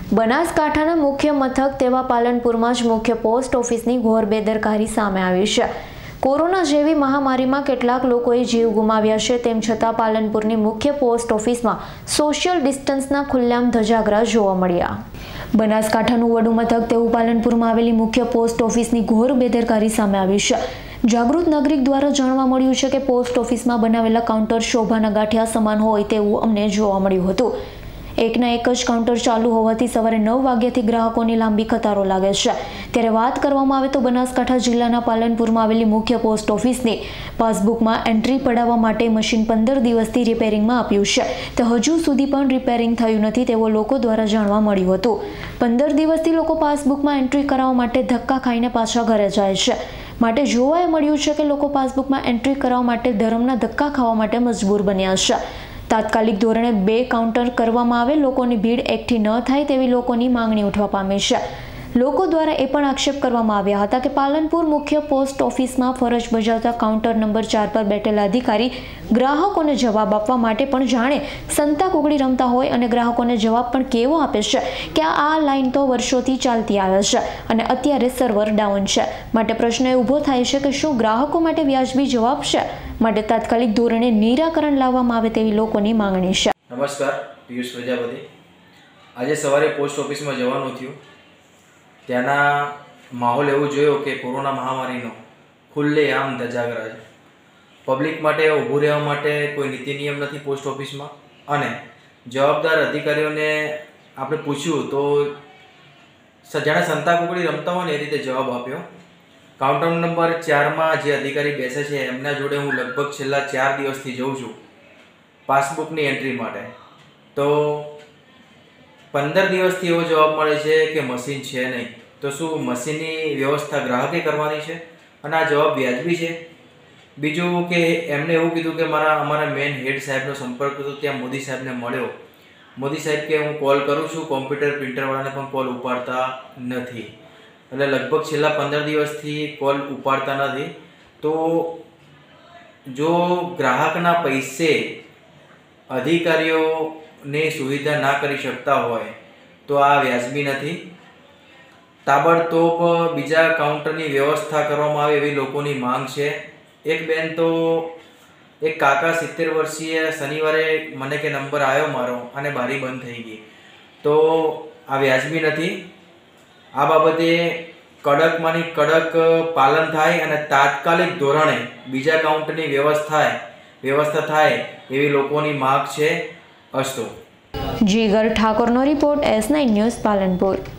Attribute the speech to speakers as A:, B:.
A: બનાસકાંઠાના મુખ્ય મથક તેવા પાલનપુરમાં જ મુખ્ય પોસ્ટ ઓફિસની ઘોર બેદરકારી સામે આવી છે। કોરોના જેવી મહામારીમાં કેટલાક લોકોએ જીવ ગુમાવ્યા છે, તેમ છતાં પાલનપુરની મુખ્ય પોસ્ટ ઓફિસમાં સોશિયલ ડિસ્ટન્સના ખુલ્લેઆમ ધજાગરા જોવા મળ્યા। બનાસકાંઠાનું વડું મથક તેવું પાલનપુરમાં આવેલી મુખ્ય પોસ્ટ ઓફિસની ઘોર બેદરકારી સામે આવી છે। જાગૃત નાગરિક દ્વારા જાણવા મળ્યું છે કે પોસ્ટ ઓફિસમાં બનાવેલા કાઉન્ટર શોભાના ગાંઠિયા સમાન હોય તેવું અમને જોવા મળ્યું હતું। એકના એક જ કાઉન્ટર ચાલુ હોવાથી સવારે 9 વાગ્યાથી ગ્રાહકોની લાંબી કતારો લાગે છે। ત્યારે વાત કરવામાં આવે તો બનાસકાંઠા જિલ્લાના પાલનપુરમાં આવેલી મુખ્ય પોસ્ટ ઓફિસની પાસબુકમાં એન્ટ્રી પડાવવા માટે મશીન 15 દિવસથી રિપેરિંગમાં આપ્યું છે, તે હજુ સુધી પણ રિપેરિંગ થયું નથી તેવો લોકો દ્વારા જાણવા મળ્યું હતું। 15 દિવસથી લોકો પાસબુકમાં એન્ટ્રી કરાવવા માટે ધક્કા ખાઈને પાછા ઘરે જાય છે, માટે જોવા મળ્યું છે કે લોકો પાસબુકમાં એન્ટ્રી કરાવવા માટે ધરમના ધક્કા ખાવા માટે મજબૂર બન્યા છે। તાત્કાલિક ધોરણે 2 કાઉન્ટર કરવામાં આવે, લોકોની ભીડ એકઠી ન થાય તેવી લોકોની માંગણી ઉઠવા પામી છે। લોકો દ્વારા એ પણ આક્ષેપ કરવામાં આવ્યા હતા કે પાલનપુર મુખ્ય પોસ્ટ ઓફિસમાં ફરજ બજાવતા કાઉન્ટર નંબર 4 પર બેઠેલા અધિકારી ગ્રાહકોને જવાબ આપવા માટે પણ જાણે સંતા કુકડી રમતા હોય અને ગ્રાહકોને જવાબ પણ કેવો આપે છે કે આ લાઈન તો વર્ષોથી ચાલતી આવે છે અને અત્યારે સર્વર ડાઉન છે, માટે પ્રશ્ન એ ઊભો થાય છે કે શું ગ્રાહકો માટે વ્યાજબી જવાબ છે? માટે તાત્કાલિક ધોરણે નિરાકરણ લાવવામાં આવે તેવી લોકોની માંગણી છે।
B: નમસ્કાર, પિયુષ પ્રજાપતિ। આજે સવારે પોસ્ટ ઓફિસમાં જવાનું થયું, ત્યાંના માહોલ એવું જોયો કે કોરોના મહામારીનો ખુલ્લેઆમ ધજાગરા છે। પબ્લિક માટે ઊભું રહેવા માટે કોઈ નીતિ નિયમ નથી પોસ્ટ ઓફિસમાં, અને જવાબદાર અધિકારીઓને આપણે પૂછ્યું તો જાણે સંતા કુકડી રમતા હોય ને એ રીતે જવાબ આપ્યો। કાઉન્ટર નંબર 4માં જે અધિકારી બેસે છે એમના જોડે હું લગભગ છેલ્લા 4 દિવસથી જઉં છું પાસબુકની એન્ટ્રી માટે, તો 15 દિવસથી એવો જવાબ મળે છે કે મશીન છે નહીં। તો શું મશીનની વ્યવસ્થા ગ્રાહકે કરવાની છે અને આ જવાબ વ્યાજબી છે? બીજું કે એમને એવું કીધું કે અમારા મેઇન હેડ સાહેબનો સંપર્ક હતો, ત્યાં મોદી સાહેબને મળ્યો। મોદી સાહેબ કે હું કોલ કરું છું, કોમ્પ્યુટર પ્રિન્ટરવાળાને પણ કોલ ઉપાડતા નથી, એટલે લગભગ છેલ્લા 15 દિવસથી કોલ ઉપાડતા નથી। તો જો ગ્રાહકના પૈસે અધિકારીઓની સુવિધા ના કરી શકતા હોય તો આ વ્યાજબી નથી। તાબડતોબ બીજા કાઉન્ટરની વ્યવસ્થા કરવામાં આવે એવી લોકોની માંગ છે। એક બેન તો એક કાકા 70 વર્ષીય, શનિવારે મને કે નંબર આવ્યો મારો અને બારી બંધ થઈ ગઈ, તો આ વ્યાજબી નથી। આ બાબતે કડકમાંની કડક પાલન થાય અને તાત્કાલિક ધોરણે બીજા કાઉન્ટરની વ્યવસ્થા થાય એવી લોકોની માંગ છે। અસ્તુ।
A: જીગર ઠાકોરનો રિપોર્ટ, S9 ન્યૂઝ, પાલનપુર।